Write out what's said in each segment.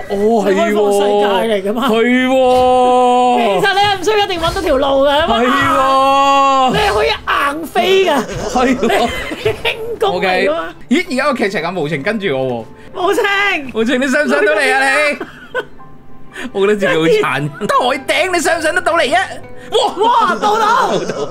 哦，係開放世界嚟㗎嘛。 係喎。 其實你唔需要一定揾到條路㗎， 係喎。 你係可以硬飛㗎。 係喎。 輕功嚟㗎嘛。 咦？而家個劇情咁無情跟住我喎。 無情， 無情，你上唔上到嚟啊你？我覺得自己好殘，台頂你上唔上得到嚟啊？ 哇，到到。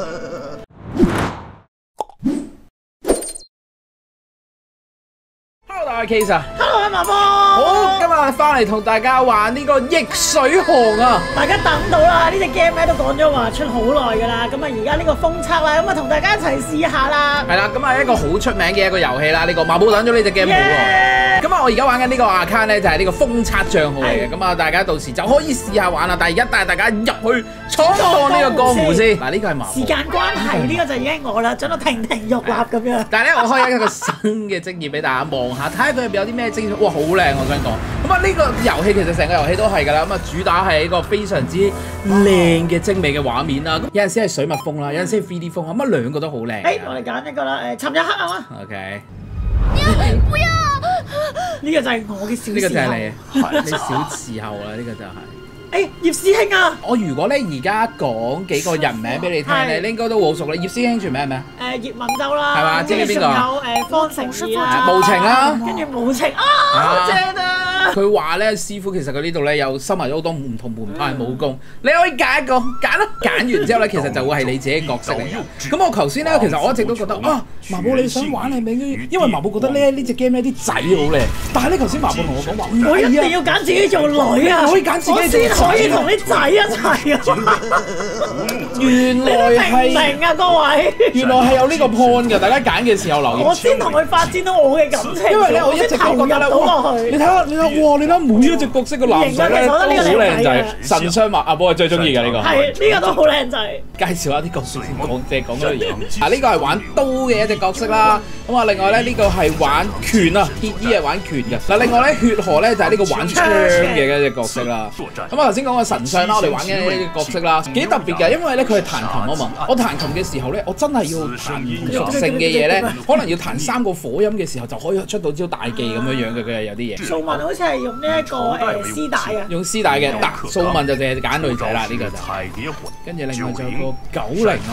Hello， 大家 Case 啊 Hello， 阿麻波。 好，今日翻嚟同大家玩呢個逆水河啊！ 大家等到啦，呢隻 game 咧都講咗話出好耐㗎啦，咁啊而家呢個封測啦，咁啊同大家一齊試下啦。 係啦，咁啊一個好出名嘅一個遊戲啦，呢個麻寶等咗呢隻 game 好耐。咁啊，我而家玩緊呢個 account 咧就係呢個封測帳號嚟嘅，咁啊大家到時就可以試下玩啦。但係而家帶大家入去闖蕩呢個江湖先。嗱，呢個係麻寶。 時間關係，呢個就已經我啦，整到亭亭玉立咁樣。 但係咧，我開一個新嘅職業俾大家望下，睇下佢入邊有啲咩精髓。哇，好靚！我想講。咁啊，呢個遊戲其實成個遊戲都係㗎啦。咁啊，主打係一個非常之靚嘅精美嘅畫面啦。有陣時係水墨風啦，有陣時係 3D 風啊，咁啊兩個都好靚。 我哋揀一個啦，尋日黑暗啊。 OK。 不要！呢個就係我嘅小時候。 呢個就係你，你小時候啦，呢個就係。 葉師兄啊！ 我如果咧而家講幾個人名俾你聽咧，你應該都好熟啦。葉師兄全名係咩啊？ 葉問舟啦， 係嘛？知你邊個？ 有方成義啦， 無情啦， 跟住無情啊，好正啊！ 佢話咧，師傅其實佢呢度咧有收埋咗好多唔同門派武功，你可以揀一個，揀啦，揀完之後咧，其實就會係你自己角色嚟嘅。咁我頭先咧，其實我一直都覺得啊，麻寶你想玩係咪？因為麻寶覺得咧呢隻 game 咧啲仔好靚，但係咧頭先麻寶同我講話， 我一定要揀自己做女啊！ 可以揀自己做仔， 可以同啲仔一齊啊！ 原來係明啊，各位， 原來係有呢個 point 嘅，大家揀嘅時候留意。 我先同佢發展到我嘅感情， 因為咧我一直都覺得咧，哇！你睇下，哇！你睇每一隻角色嘅男仔咧都好靚仔，神雙馬阿寶係最中意嘅呢個。 係呢個都好靚仔。 介紹下啲角色先，講即係講咗嘢。啊，呢個係玩刀嘅一隻角色啦。咁啊，另外咧呢個係玩拳啊，結衣係玩拳嘅。嗱，另外咧血河咧就係呢個玩槍嘅一隻角色啦。咁啊頭先講個神相啦，我哋玩嘅呢個角色啦，幾特別嘅，因為咧佢係彈琴啊嘛。我彈琴嘅時候咧，我真係要彈唔同屬性嘅嘢咧，可能要彈3個火音嘅時候就可以出到招大技咁樣樣嘅，佢係有啲嘢。 素文好似係用呢一個絲帶啊， 用絲帶嘅，嗱素文就淨係揀女仔啦，呢個就。跟住另外仲有個90啊。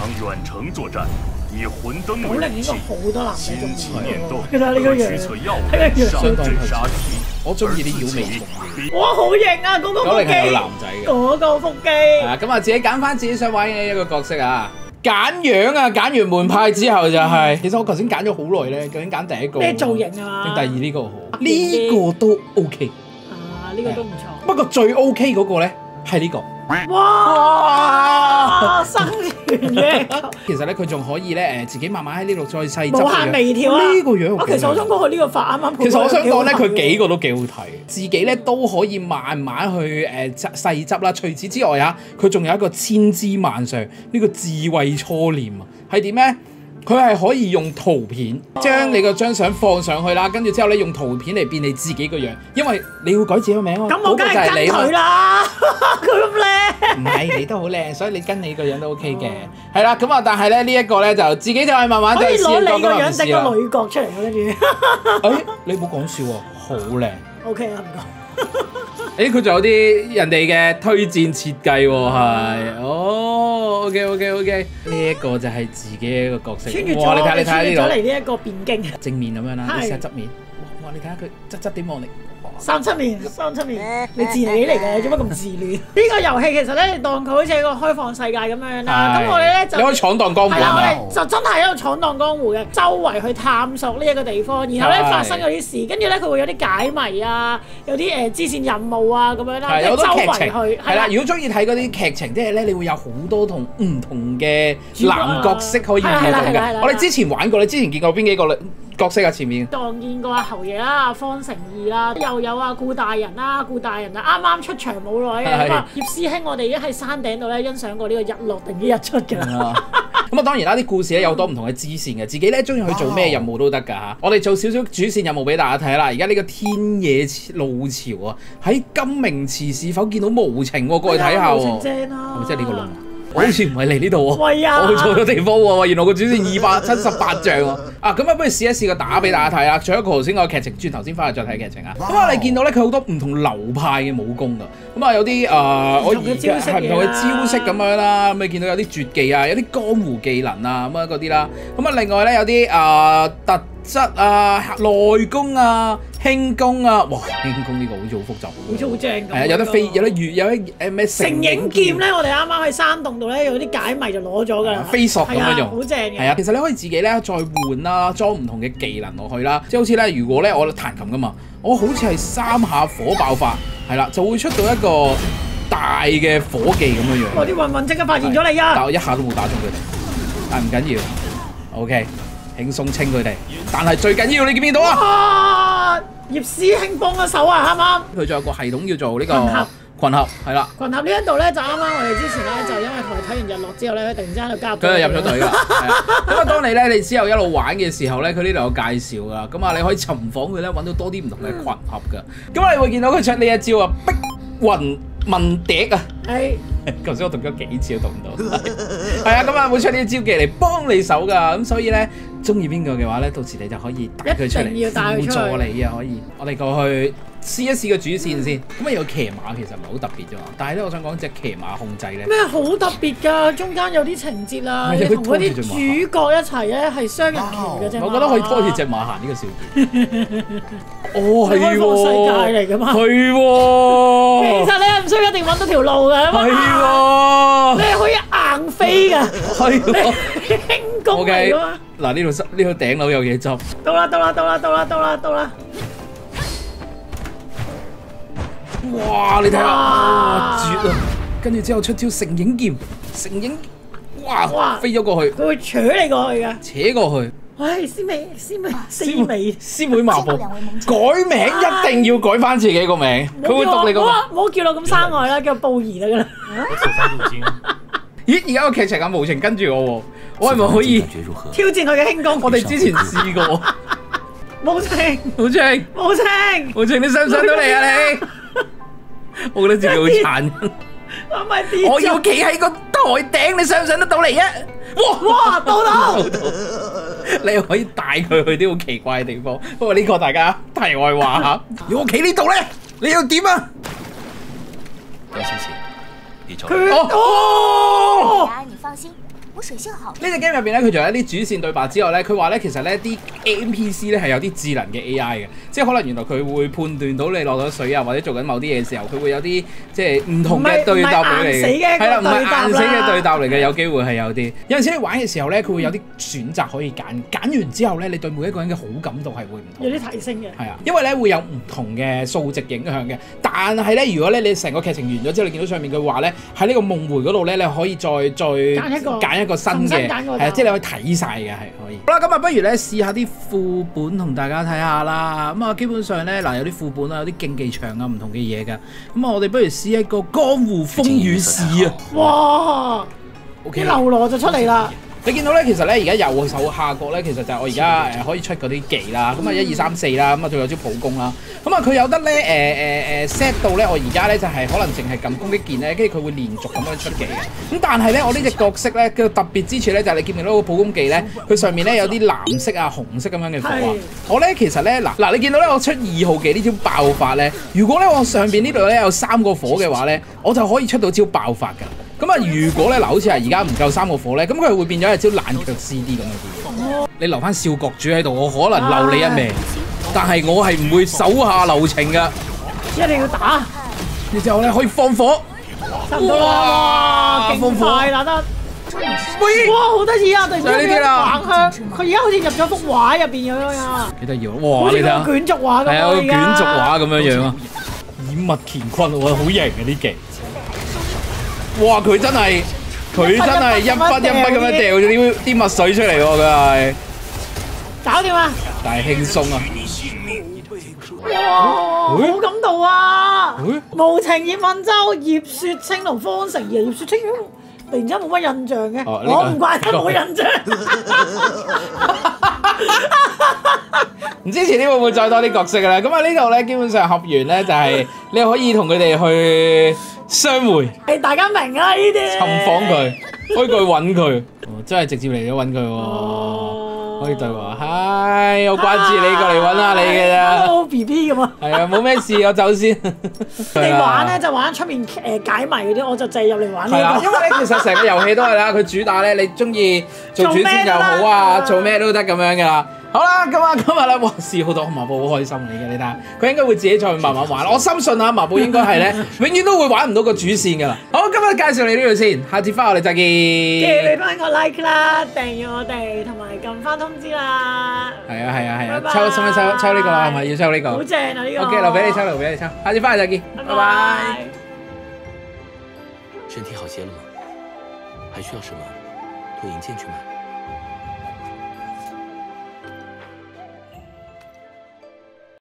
90應該好多男仔中意嘅，其實呢個樣， 相當係。我中意啲妖媚蟲。 哇，好型啊！嗰個腹肌， 係有男仔嘅。 嗰個腹肌。 咁啊，自己揀翻自己想玩嘅一個角色啊。揀樣啊，揀完門派之後就係，其實我頭先揀咗好耐咧，究竟揀第一個咩造型啊？ 定第二呢個好？呢個都 OK。 啊，呢個都唔錯。 不過最 OK 嗰個咧係呢個。 哇！生存嘅。 其實咧，佢仲可以咧自己慢慢喺呢度再細執。 無限微調啊！ 呢個樣。 其實我想講佢呢個髮啱啱。 其實我想講咧，佢幾個都幾好睇，自己咧都可以慢慢去細執啦。除此之外啊，佢仲有一個千姿萬上呢個智慧初戀啊，係點咧？佢係可以用圖片將你個張相放上去啦，跟住之後咧用圖片嚟變你自己個樣，因為你要改自己個名啊。 咁我梗係跟佢啦，佢咁靚。 唔係，你都好靚，所以你跟你個樣都 OK 嘅。係啦，咁啊，但係咧呢一個咧就自己就係慢慢就試過咁樣試啦。可以攞你個樣整個女角出嚟跟住。你唔好講笑喎，好靚。OK 啊，唔該。佢仲有啲人哋嘅推薦設計喎，係OK，呢一個就係自己一個角色。哇！你睇下呢度。穿越咗嚟呢一個變經。正面咁樣啦，你試下側面。哇！你睇下佢側點望你。37面，你自戀嚟嘅，做乜咁自戀？呢個遊戲其實咧，當佢好似一個開放世界咁樣啦。咁我哋咧就你可以闖蕩江湖啊！我哋就真係喺度闖蕩江湖嘅，周圍去探索呢一個地方，然後咧發生嗰啲事，跟住咧佢會有啲解謎啊，有啲支線任務啊咁樣啦，有好多劇情去。係啦，如果中意睇嗰啲劇情，即係咧你會有好多唔同嘅男角色可以互動嘅。我哋之前玩過，你之前見過邊幾個角色啊？前面當見過阿侯爺啦、阿方成義啦，又有阿顧大人啦，顧大人啊啱啱出場冇耐嘅咁啊，葉師兄我哋已經喺山頂度咧欣賞過呢個日落定啲日出㗎啦。咁啊當然啦，啲故事咧有好多唔同嘅支線嘅，自己咧中意去做咩任務都得㗎嚇。我哋做少少主線任務俾大家睇啦。而家呢個天野路潮啊，喺金明池是否見到無情喎？過去睇下喎。係咪即係呢個龍？ 我好似唔係嚟呢度喎，我去錯咗地方喎，原來個主線278將喎。咁不如試一試個打俾大家睇啊！除咗頭先個劇情，轉頭先翻去再睇劇情啊。咁你見到咧，佢好多唔同流派嘅武功㗎。咁有啲我而家係唔同嘅招式咁樣啦。咁你見到有啲絕技啊，有啲江湖技能啊咁嗰啲啦。另外咧有啲特質啊、內功啊、輕功啊，哇！輕功呢個好似好複雜， 好似好正咁。 係啊，有得飛，有得越，有啲咩成影劍咧？ 我哋啱啱喺山洞度咧，有啲解謎就攞咗㗎啦。 飛索咁樣用， 好正嘅。 係啊，其實你可以自己咧再換啦，裝唔同嘅技能落去啦。即係好似咧，如果咧我彈琴㗎嘛，我好似係3下火爆發，係啦，就會出到一個大嘅火技咁樣樣。 我啲混混即刻發現咗你啊！ 但我一下都冇打中佢哋，但係唔緊要 ，OK。輕鬆清佢哋，但係最緊要你見唔見到啊？ 葉師兄幫咗手啊，啱啱。 佢仲有個系統叫做呢個群合，係啦。 群合呢一度咧就啱啱我哋之前咧就因為同佢睇完日落之後咧，突然之間就加入。 佢就入咗隊㗎。咁當你之後一路玩嘅時候咧，佢呢度有介紹㗎。咁你可以尋訪佢咧，揾到多啲唔同嘅群合㗎。咁你會見到佢出呢一招啊，碧雲問笛啊。係。頭先我讀咗幾次都讀唔到。係啊，會出呢啲招技嚟幫你手㗎。咁所以咧，中意邊個嘅話咧，到時你就可以帶佢出嚟輔助你啊！可以，我哋過去試一試個主線先。有騎馬其實唔係好特別啫嘛。但係咧，我想講隻騎馬控制咧。 咩好特別㗎？中間有啲情節啦，你同嗰啲主角一齊咧係雙人騎嘅啫。 我覺得可以拖住隻馬行呢個少見。係開放世界嚟㗎嘛？ 係喎。 其實你唔需要一定揾到條路㗎。係喎。你係可以硬飛㗎。係喎。輕功嚟㗎嘛？ 嗱，呢度頂樓有嘢執。 到啦！ 哇！你睇下，絕啊！跟住之後出招成影劍，哇！飛咗過去。 佢會扯你過去㗎。 扯過去。 唉，師妹麻步， 改名一定要改翻自己個名。佢會讀你個名。 唔好叫我咁生外啦，叫布兒得㗎啦。 咦？而家個劇情咁無情跟住我喎，我係咪可以挑戰佢嘅輕功？ 我哋之前試過。 冇情， 你上唔上到嚟啊你？我覺得自己好殘忍。我要企喺個台頂，你上唔上得到嚟啊？ 哇！到！ 你可以帶佢去啲好奇怪嘅地方。不過呢個大家題外話嚇。如果我企呢度咧，你要點啊？ 你放心。我水性好。 呢隻 game 入邊咧，佢仲有一啲主線對白之外咧，佢話咧其實咧啲 NPC 咧係有啲智能嘅 AI 嘅，即係可能原來佢會判斷到你落咗水啊，或者做緊某啲嘢嘅時候，佢會有啲即係唔同嘅對答俾你嘅。係啦，唔係硬死嘅對答嚟嘅，有機會係有啲。有陣時你玩嘅時候咧，佢會有啲選擇可以揀，揀完之後咧，你對每一個人嘅好感度係會唔同。 有啲提升嘅。係啊，因為咧會有唔同嘅數值影響嘅。但係咧，如果咧你成個劇情完咗之後，你見到上面佢話咧喺呢個夢迴嗰度咧，你可以再揀一個新嘅，係啊，即係你可以睇晒嘅，係可以。好啦，咁不如咧試下啲副本同大家睇下啦。基本上咧有啲副本啊，有啲競技場啊，唔同嘅嘢㗎。我哋不如試一個江湖風雨事啊！哇！OK， 流羅就出嚟啦。 你見到咧，其實咧而家右手下角咧，其實就係我而家可以出嗰啲技啦。1、2、3、4啦，仲有招普攻啦。佢有得咧set 到咧，我而家咧就係可能淨係撳攻擊鍵咧，跟住佢會連續咁樣出技嘅。但係咧，我呢隻角色咧嘅特別之處咧，就係你見唔見到個普攻技咧，佢上面咧有啲藍色啊、紅色咁樣嘅火啊。我咧其實咧嗱，你見到咧我出2號技呢招爆發咧，如果咧我上邊呢度咧有3個火嘅話咧，我就可以出到招爆發㗎。如果咧好似係而家唔夠3個火咧，咁佢會變咗係招冷卻 CD 咁樣嘅嘢。你留翻少國主喺度，我可能留你一命，但係我係唔會手下留情㗎。 一定要打， 然之後咧可以放火。 哇！勁快打得。喂！哇，好得意啊！突然之間橫向，佢而家好似入咗幅畫入邊咁樣啊！ 幾得意喎！哇！你睇下， 卷軸畫咁樣。 係啊，卷軸畫咁樣樣啊！以物乾坤，我好型嘅呢技。哇！佢真係一筆一筆咁樣掉咗啲墨水出嚟喎，佢係搞掂啊！ 但係輕鬆啊！ 哇！好感動啊！無情葉問舟、葉雪清同方成儀、葉雪清突然之間冇乜印象嘅，我唔怪得冇印象。 唔知前啲會唔會再多啲角色㗎啦？咁啊呢度咧基本上合完咧就係你可以同佢哋去相會。 大家明啊呢啲。 尋訪佢，可以過去揾佢，真係直接嚟咗揾佢喎。可以對話，嗨，我關注你過嚟揾下你嘅咋。 Hello B B 咁啊。 係啊，冇咩事，我走先。 你玩咧就玩出面解謎嗰啲，我就淨係入嚟玩呢個。 係啦，因為咧其實成個遊戲都係啦，佢主打咧你中意做主線又好啊，做咩都得咁樣㗎啦。好啦，咁啊今日咧，哇試好多麻寶好開心嚟嘅，你睇下，佢應該會自己再慢慢玩。我深信啊，麻寶應該係咧，永遠都會玩唔到個主線㗎啦。好，今日介紹你呢度先，下次翻我哋再見。記住你翻個 like 啦，訂閱我哋，同埋撳翻通知啦。 係啊，抽呢個啦，係咪要抽呢個？ 好正啊呢個。 OK，留俾你抽，下次翻嚟再見，拜拜。 身體好些了嗎？還需要什麼？托銀劍去買。